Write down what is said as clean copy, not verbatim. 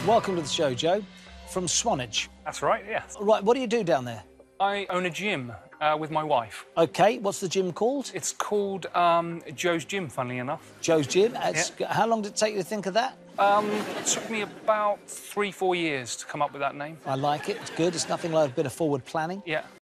Welcome to the show, Joe, from Swanage. That's right, yeah. Right, what do you do down there? I own a gym with my wife. OK, what's the gym called? It's called Joe's Gym, funnily enough. Joe's Gym. Yeah. How long did it take you to think of that? It took me about 3-4 years to come up with that name. I like it. It's good. It's nothing like a bit of forward planning. Yeah.